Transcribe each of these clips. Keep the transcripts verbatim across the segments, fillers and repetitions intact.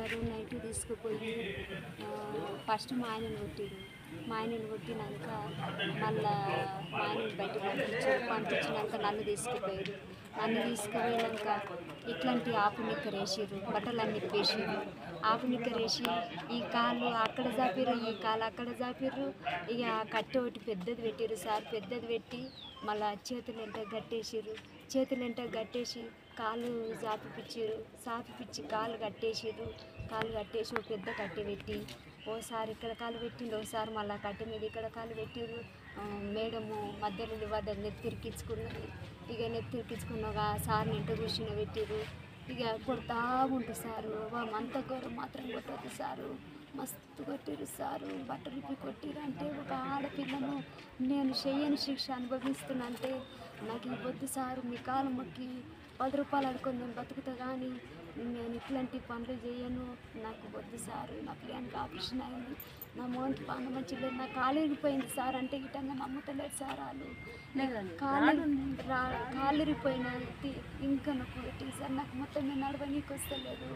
Sir night తీసుకుపోయి first మా ఆయనను కొట్టిరు. మా ఆయనను కొట్టినాక మళ్ళా మా ఆయనను బయటకు పంపించారు. పంపించినాక నన్ను తీసుకుపోయారు. నన్ను తీసుకుపోయినాక ఇట్లాంటి ఆపు నిక్కరేసిర్రు, బట్టలన్నీ ఇప్పేసిర్రు. ఆపు నిక్కరేసి ఈ కాళ్ళు అక్కడ జాపిర్రు, ఈ కాళ్ళు అక్కడ జాపిర్రు. ఇక కట్టె ఒకటి పెద్దది పెట్టిర్రు సార్. పెద్దది పెట్టి మళ్ళా చేతులు ఎంట గట్టేసిర్రు. చేతులు ఎంట గట్టేసి కాళ్ళు జాపిపిచ్చిర్రు. సాపిపిచ్చి కాళ్ళు కట్టేసిర్రు. కాళ్ళు కట్టేసి ఒక పెద్ద కట్టె పెట్టి ఓసారి ఇక్కడ కాలు పెట్టిండు, ఒకసారి మళ్ళీ కట్టె మీద ఇక్కడ కాలు పెట్టిర్రు. మేడము మధ్యలో పడ్డ నెత్తిరికించుకున్నది. ఇక నెత్తిరికించుకున్నాక సార్ని ఇంట కూర్చుని పెట్టిర్రు. ఇక కొడతా ఉంటుంది సారు. అంత ఘోరం మాత్రం కొట్టద్దు సారు. మస్తు కొట్టిరు సారు. బట్టలు ఇప్పి కొట్టిరు అంటే ఒక ఆడపిల్లను నేను చెయ్యని శిక్ష అనుభవిస్తున్నా అంటే నాకు ఇవ్వద్దు సారు. మీ కాలు మొక్కి పది రూపాయలు అనుకొని నేను బతుకుతా కానీ నేను ఇట్లాంటి పనులు చేయను. నాకు వద్దు సారు. నా పిల్లానికి ఆపరేషన్ అయింది. నా మోహన్కి పాన మంచిగా లేదు. నా కాలు ఇరిగిపోయింది సార్ అంటే ఇటంగా నమ్ముతలేదు సార్. వాళ్ళు కాలు రా కాలు ఇరిగిపోయిన ఇంకా నాకు పెట్టి సార్ నాకు మొత్తం నేను నడవనీకి వస్తలేదు.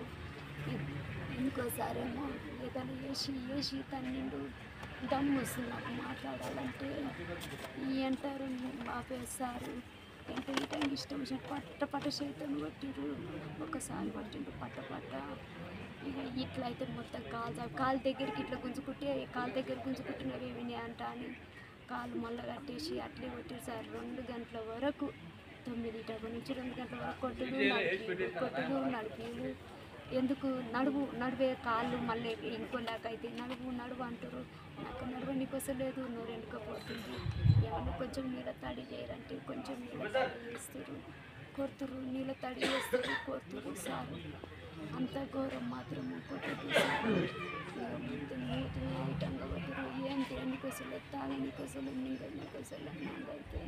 ఇంకోసారేమో ఏదైనా వేసి వేసి తన్నిండు దమ్ము వస్తుంది నాకు మాట్లాడాలంటే. ఈ అంటారు ఆపేస్తారు అంటే ఇటంగా ఇష్టం వచ్చినట్టు పట్ట పట్ట చేతులు కొట్టిరు. ఒకసారి పట్టిండు పట్ట పట్ట. ఇక ఇట్లా అయితే మొత్తం కాలు కాలు దగ్గరికి ఇట్లా గుంజుకుంటే కాలు దగ్గర గుంజుకుంటున్నవి విని అంట అని కాలు మళ్ళీ కట్టేసి అట్లే కొట్టిరు సార్. రెండు గంటల వరకు తొమ్మిది టైపు నుంచి రెండు గంటల వరకు కొట్టుడు నడిపి కొట్టుడు నడిపిడు. ఎందుకు నడువు నడివే కాళ్ళు మళ్ళీ ఇంకోలాగా అయితే నడువు నడువు అంటారు. నాకు నడువు నీకు వస్తలేదు, నువ్వు రెండుకపోతుంది. ఏమన్నా కొంచెం నీళ్ళ తడి చేయరంటే కొంచెం నీళ్ళ తడి చేస్తారు, కొడుతురు. నీళ్ళ తడి చేస్తారు, కొడుతురు సార్. అంత ఘోరం మాత్రము కొట్టదు సార్. మూతి మూతి ఐటంగా కొడుతురు. ఏంటి ఎన్నికి వస్తలేదు, తాగనికి వస్తలేదు, నీళ్ళకి వస్తలేదు. నాకైతే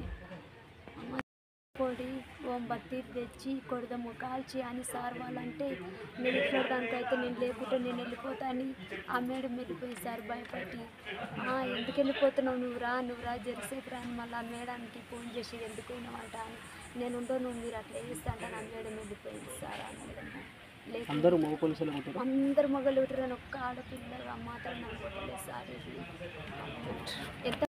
పొడి ఓంబత్తి తెచ్చి కొడదాము కాల్చి అని సార్ వాళ్ళంటే నేను చూడడానికి అయితే నేను లేకుంటే నేను వెళ్ళిపోతా అని ఆ మేడం వెళ్ళిపోయి సార్ భయపడి. ఎందుకు వెళ్ళిపోతున్నావు, నువ్వు రా నువ్వు రా జరసేపు రా అని మళ్ళీ ఆ మేడానికి ఫోన్ చేసి ఎందుకు పోయినావంట అని నేను ఉండో నువ్వు మీరు అట్లా వేస్తా అంటే నా మేడం వెళ్ళిపోయింది సార్. ఆ మేడం లేక అందరూ మగ పోలీసులు అందరు మొగలు ఉంటారని ఒక్క ఆడపిల్ల మాత్రం నాకు కొట్టలేదు సార్. ఇది ఎంత